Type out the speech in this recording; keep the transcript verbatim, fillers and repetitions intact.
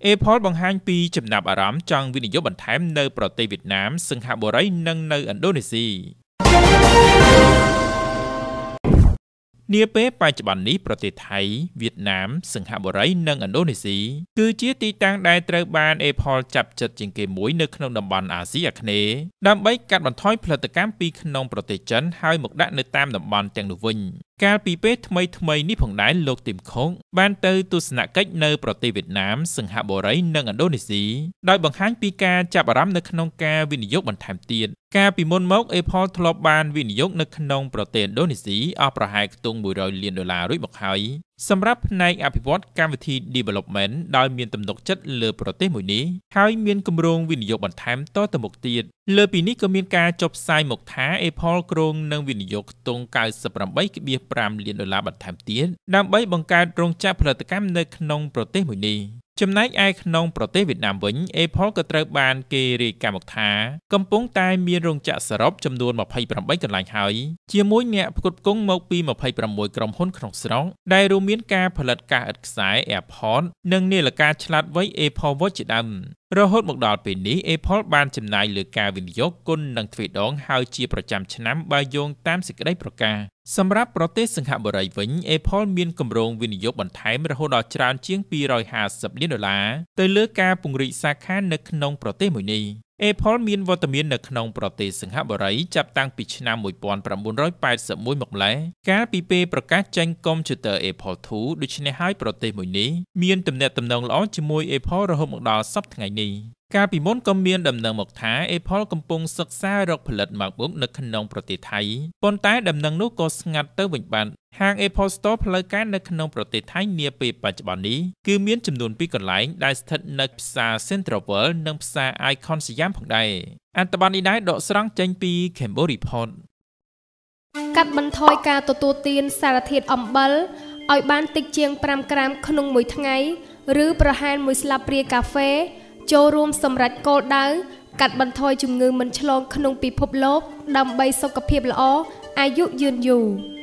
Apple បង្ហាញពីចំណាប់អារម្មណ៍ចង់វិនិយោគបន្ថែមនៅប្រទេសវៀតណាមសិង្ហបុរីនិងនៅឥណ្ឌូនេស៊ីនាពេលបច្ចុប្បន្ននេះប្រទេសថៃវៀតណាមសិង្ហបុរីនិងឥណ្ឌូនេស៊ីគឺជាទីតាំងដែលត្រូវបាន Apple ចាប់ចិត្តជាងគេមួយនៅក្នុងតំបន់អាស៊ីអាគ្នេយ៍ដើម្បីកាត់បន្ថយផលិតកម្មពីក្នុងប្រទេសចិនហើយមកដាក់នៅតាមតំបន់ទាំងនោះវិញកាលពីពេលថ្មីថ្មីនេះផងដែរលោកទីមខុងបានទៅទស្សនកិច្ចនៅប្រទេសវៀតណាមសិង្ហបុរីនិងឥណ្ឌូនេស៊ីដោយបង្ហាញពីការចាប់អារម្មណ៍នៅក្នុងការវិនិយោគបន្ថែមទៀតកាលពីមុនមក Apple ធ្លាប់បានវិនិយោគនៅក្នុងប្រទេសឥណ្ឌូនេស៊ីអស់ប្រហែលខ្ទង់មួយរយលានដុល្លាររួចមកហើយសម្រាប់ផ្នែកអភិវឌ្ឍកម្មវិធី development ដោយមានទំនុកចិត្តលើប្រទេសមួយនេះហើយមានគម្រោងវិនិយោគបន្ថែមតទៅមុខទៀតលើពីនេះក៏មានការចុះផ្សាយមកថា Apple គ្រោងនឹងវិនិយោគខ្ទង់ កៅសិបប្រាំបីដុល្លារប្រាំលានដុល្លារបន្ថែមទៀតដើម្បីបង្កើតរោងចក្រផលិតកម្មនៅក្នុងប្រទេសមួយនេះចំណែកឯក្នុងប្រទេសវៀតណាមវិញ Apple ក៏ត្រូវបានគេរាយការណ៍មកថាកំពុងតែមានរោងចក្រសរុបចំនួនម្ភៃប្រាំបីកន្លែងហើយជាមួយអ្នកផ្គត់ផ្គង់មកពីម្ភៃប្រាំមួយក្រុមហ៊ុនក្នុងស្រុកដែលរួមមានការផលិតកាសឥតខ្សែ AirPods និងនាឡិកាឆ្លាតវៃ Apple Watch ជាដើមរហូតមកដល់ពេលនេះ Apple បានចំណាយលើការវិនិយោគគុណនឹងទ្វេដងហើយជាប្រចាំឆ្នាំបើយោងតាមសេចក្តីប្រកាសសម្រាប់ប្រទេសសិង្ហបុរីវិញ Apple មានគម្រោងវិនិយោគបន្ថែមរហូតដល់ច្រើនជាងពីររយហាសិបលានដុល្លារទៅលើការពង្រីកសាខានៅក្នុងប្រទេសមួយនេះ Apple មានវត្តមាននៅក្នុងប្រទេសសិង្ហបុរីចាប់តាំងពីឆ្នាំមួយពាន់ប្រាំបួនរយប៉ែតសិបមួយមកម្ល៉េះកាលពីពេលប្រកាសចេញកុំព្យូទ័រ Apple ទូ ដូច្នេះហើយប្រទេសមួយនេះមានទំនាក់ទំនងល្អជាមួយ Apple រហូតមកដល់សប្តាហ៍ថ្ងៃនេះកាលពីមុនក៏មានដំណឹងមកថា Apple កំពុងសិក្សារកផលិត MacBook នៅក្នុងប្រទេសថៃប៉ុន្តែដំណឹងនោះក៏ស្ងាត់ទៅវិញបាត់ហាង Apple Store ផ្លូវការនៅក្នុងប្រទេសថៃនាពេលបច្ចុប្បន្ននេះគឺមានចំនួនពីរកន្លែងដែលស្ថិតនៅផ្សារ Central World និងផ្សារ Icon សយ៉ាមផងដែរអត្ថបទនេះដែរដកស្រង់ចេញពី Cambo Report កាត់បន្ថយការទទួលទានសារធាតុអំបិលឲ្យបានតិចជាងប្រាំក្រាមក្នុងមួយថ្ងៃឬប្រហែលមួយស្លាបព្រាកាហ្វេចូលរួមសម្រេចគោលដៅកាត់បន្ថយជំងឺមិនឆ្លងក្នុងពិភពលោកដើម្បីសុខភាពល្អអាយុយឺនយូរ